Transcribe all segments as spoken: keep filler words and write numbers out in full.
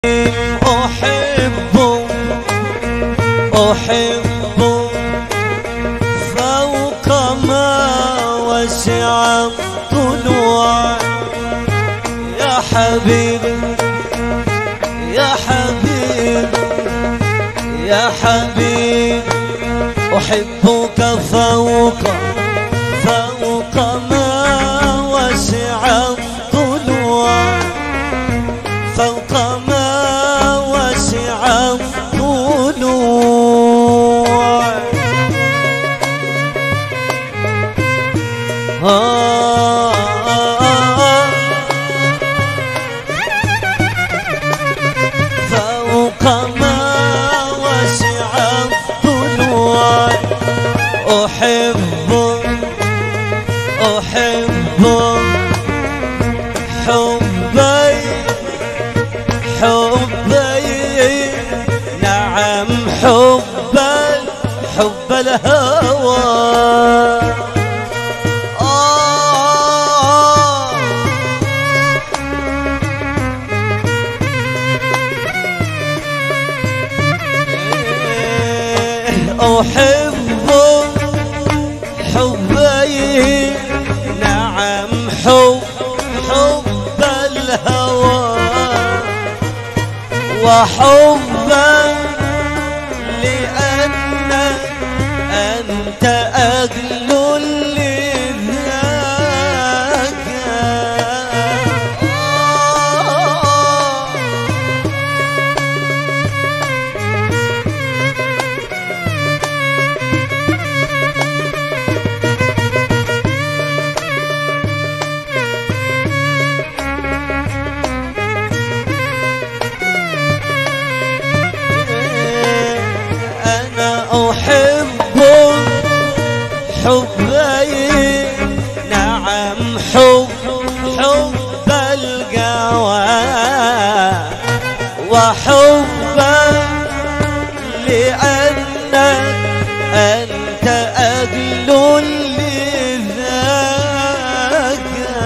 أحب أحب فوق ما وسع الطلوع يا حبيبي يا حبيبي يا حبيبي أحبك فوق فوق ما وسع الطلوع فوق ما وسع الطلوع آه آه فوق ما وسع الطلوع أحب أحب حبي حبي نعم حب حب الهوى آه أحب حبي نعم حب حب الهوى وحبا لأنك أنت أجل لذاك أحب حبي نعم حب حب الجوى وحبا لأنك أنت أجل لذاك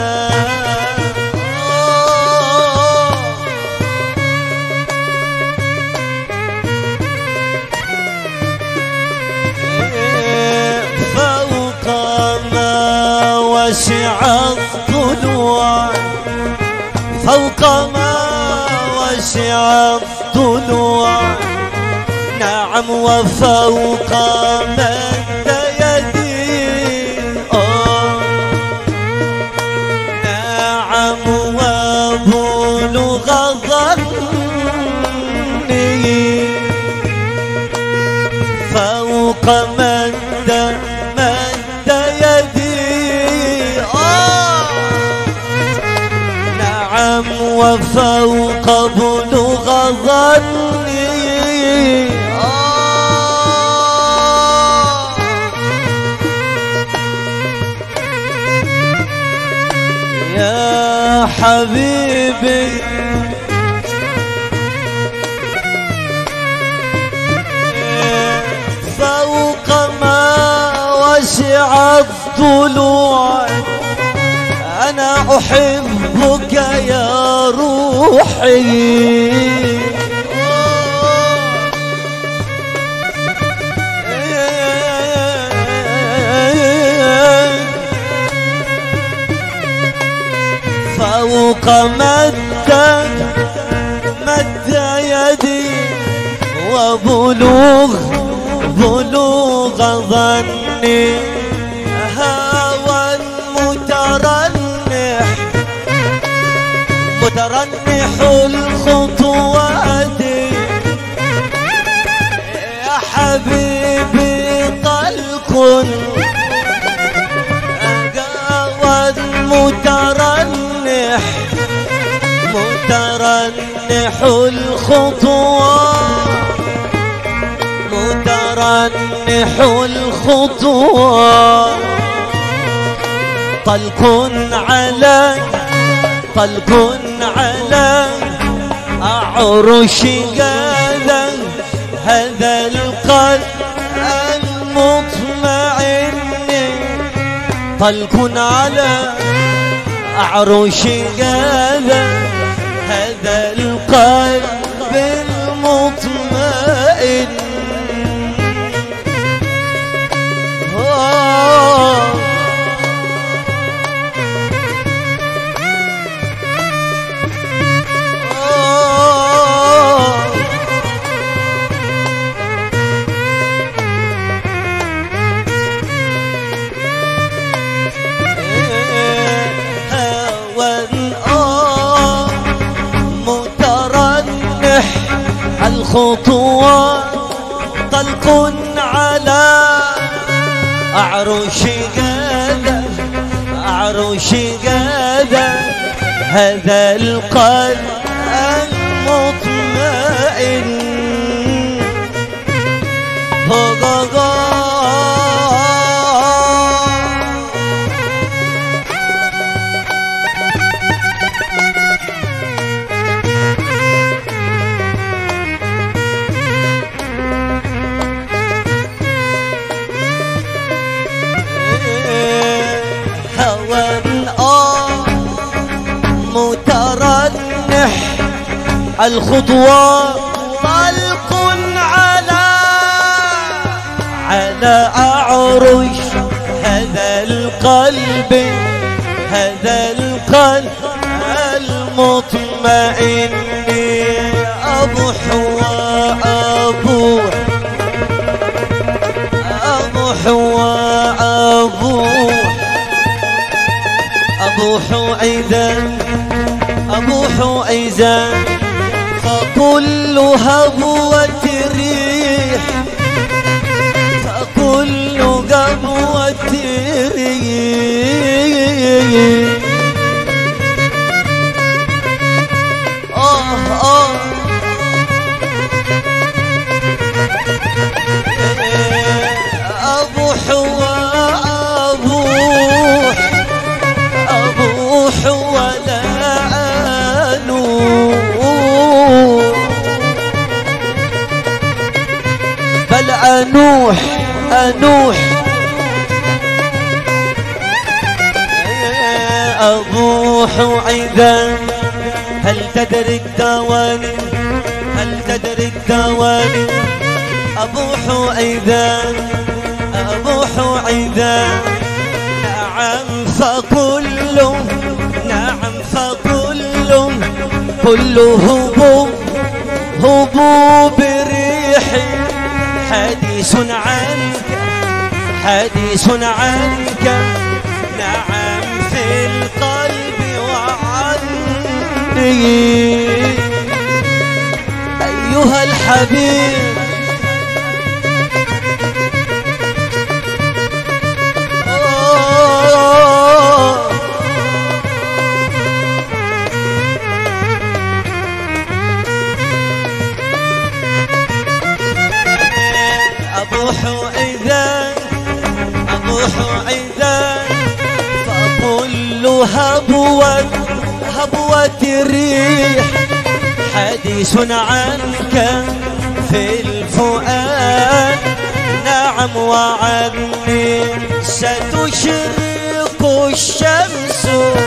وسع الطلوع فوق ما وسع الطلوع نعم وفوق مد يدي آه نعم وبلغ ظني فوق مد مد يدي وفوق بلغ ظني آه يا حبيبي فوق ما وسع الضلوع أنا أحبك يا روحي فوق مد مد يدي وبلوغ بلوغ ظني هوى مترنح مترنح الخطوات يا حبيبي طلق أجاوز مترنح مترنح الخطوات مترنح الخطوات طلق على طلق على أعرش قال هذا القلب المطمئن طلق على أعرش قال هذا القلب المطمئن. الخطوات طلق على عروش قادة، عروش قادة هذا القلب المطمئن. الخطوات طلق على على أعرش هذا القلب، هذا القلب المطمئن. أبوح وأبوح، أبوح وأبوح، أبوح إذا، أبوح إذا فكل هبوة ريح، فكل قبوة ريح. آه آه أبوح وأبوح، أبوح ولا بل أنوح، أنوح. أبوح إذا هل تدري الدواني، هل تدري الدواني. أبوح إذا، أبوح إذا نعم فكل، نعم فكل، كل هبوب، هبوب ريح حديث عنك، حديث عنك. نعم في القلب وعني أيها الحبيب. أبوح إذا، أبوح إذا فكل هبوة، هبوة الريح حديث عنك في الفؤاد. نعم وعني ستشرق الشمس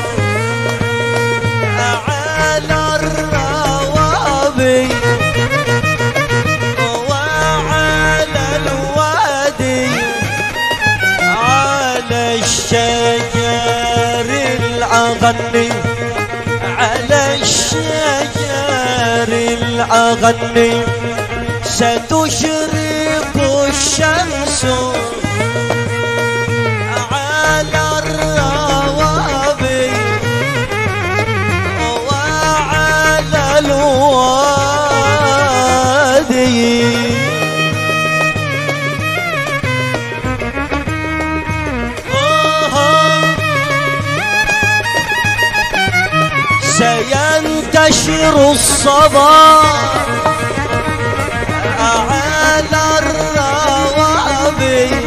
على الروابي الشجر الأغني، على الشجر الأغني ستشرق الشمس على الروابي وعلى الوادي. سينتشر الصباح على الروابي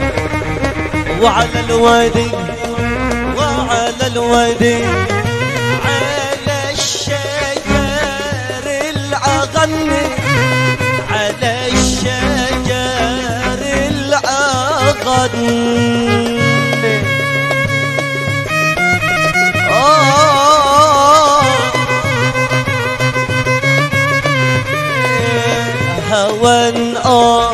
وعلى الوادي، وعلى الوادي على الشجر الأغني، على الشجر الأغني. هوى آه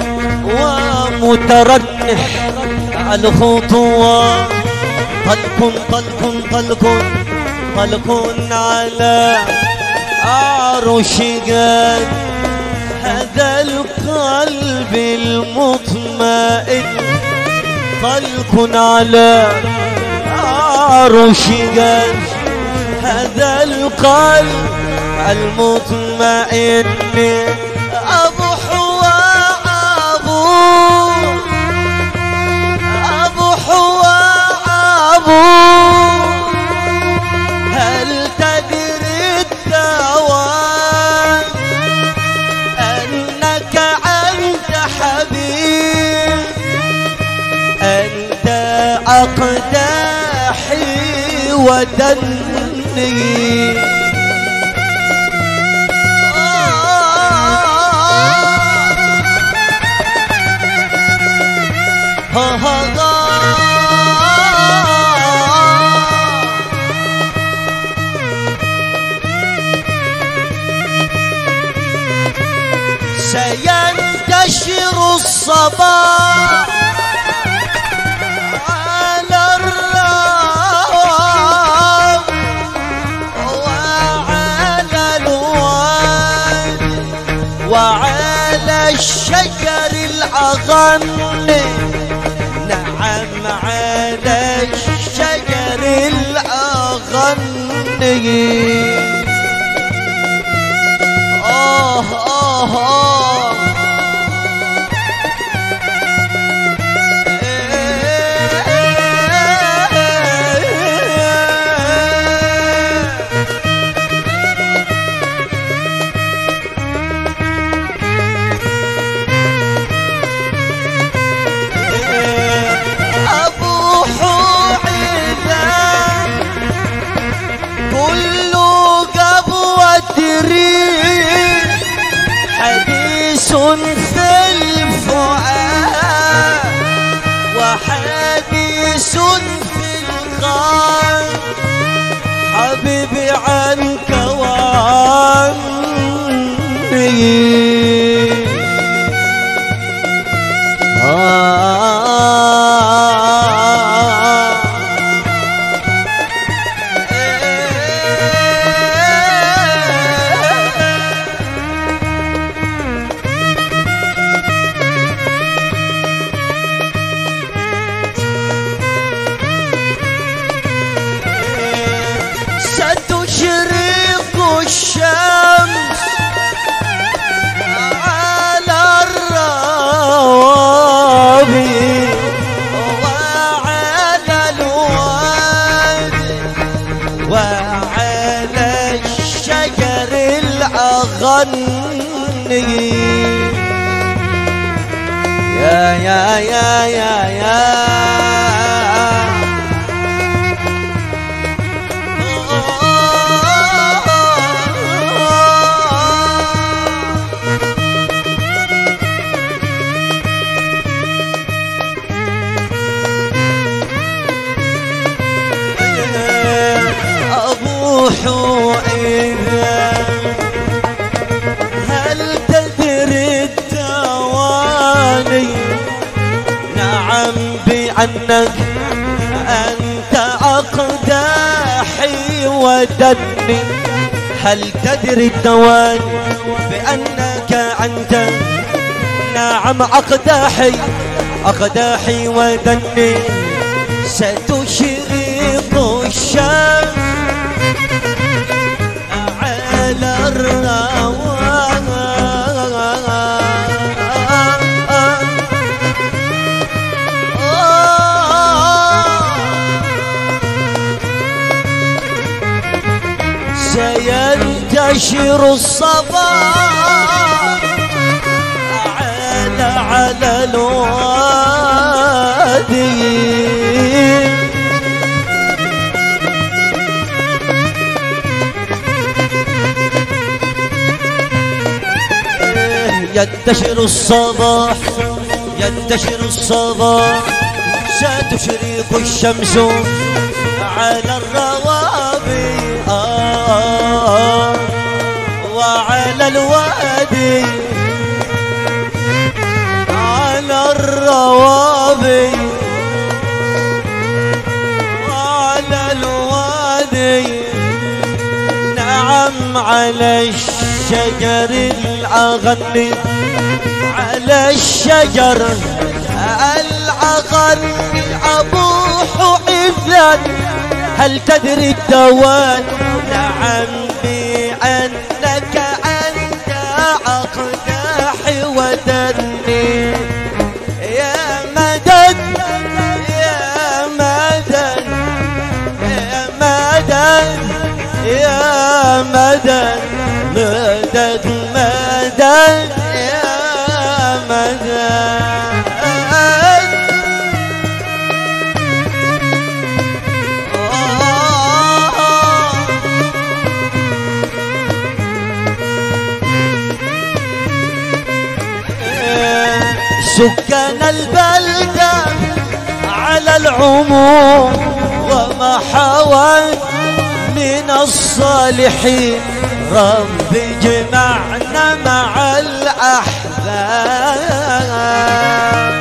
ومترنح على الخطوة، طلق طلق طلق طلق على عرش قد هذا القلب المطمئن، طلق على عرش قد هذا القلب المطمئن. أبوح وأبوح أبوح وأبوح، هل تدري الدواء أنك أنت حبيب، أنت أقداحي ودني. سينتشر الصباح على الراب وعلى الواد وعلى الشجر الأغني، نعم على الشجر الأغني. آه آه آه في الفؤاد وحديث في القلب، حبيبي عنك وعني. آه الشمس على الروابي وعلى الوادي وعلى الشجر الأغني. يا يا يا يا يا إذا هل تدري التواني، نعم بأنك أنت أقداحي ودني. هل تدري التواني بأنك أنت نعم أقداحي أقداحي ودني. ستشرق الشمس على الروان سينتشر الصباح على على الوادي. ينتشر الصباح ينتشر الصباح، ستشرق الشمس على الروابي آه وعلى الوادي الروابي وعلى الوادي، نعم على الشجر الأغني، على الشجر الأغني أبوح إذن. هل تدري الدوان؟ نعم بأنك أنت أقداحي ودني. يا مدد يا مدد يا مدد يا مدد مدد مدد يا مدد. سكان البلدة على العموم وما حوت من الصالحين، رب جمعنا مع الأحباب.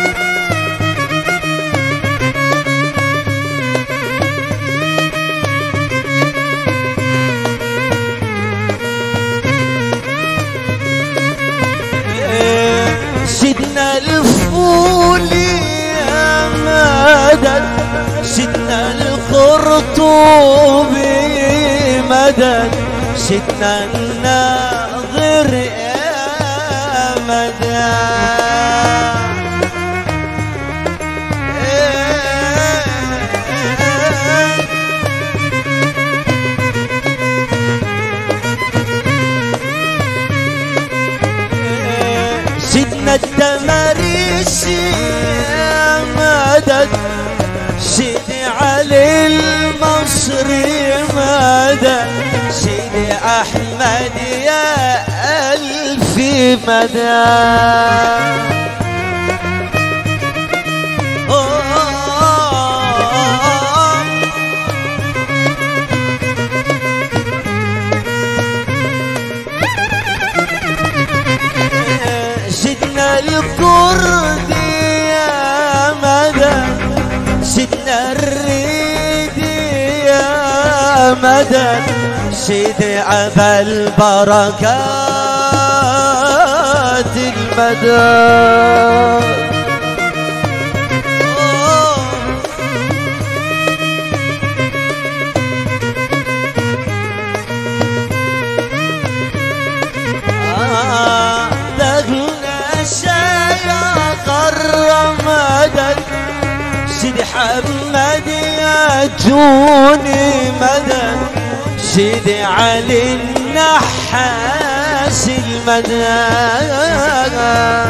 سيدنا الفولي يا مدد، سيدنا القرطبي مدد، سيدنا الناظر يا مدد. سيدنا الدمريسي يا مدد، سيدي علي المصري مدد، سيدي أحمد يا ألفي مدد. سيدنا الكردي يا مدد، سيدنا الريدي يا مدد، سيدي أبا البركات المدد. سيدي حمد يا جوني مدد، سيدي علي النحاس المدد.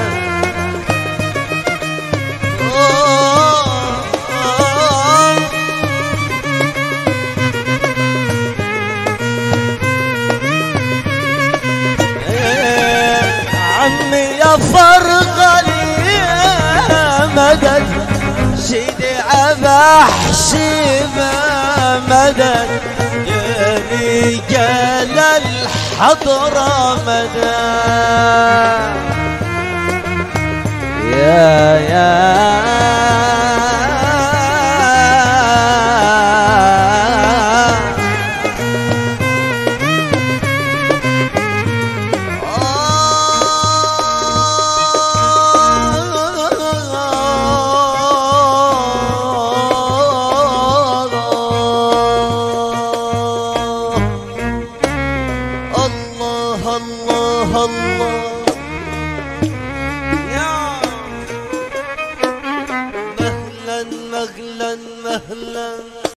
عمي يا فرغلي يا مدد، سيدي أبحسب مدد، يا رجال الحضرة مدد.